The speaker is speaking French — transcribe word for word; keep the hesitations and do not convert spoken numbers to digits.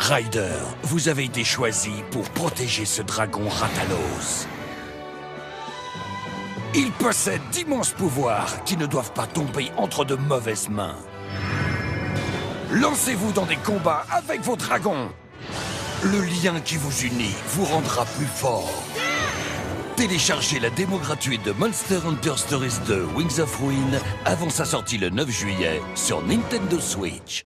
Ryder, vous avez été choisi pour protéger ce dragon Rathalos. Il possède d'immenses pouvoirs qui ne doivent pas tomber entre de mauvaises mains. Lancez-vous dans des combats avec vos dragons. Le lien qui vous unit vous rendra plus fort. Téléchargez la démo gratuite de Monster Hunter Stories deux Wings of Ruin avant sa sortie le neuf juillet sur Nintendo Switch.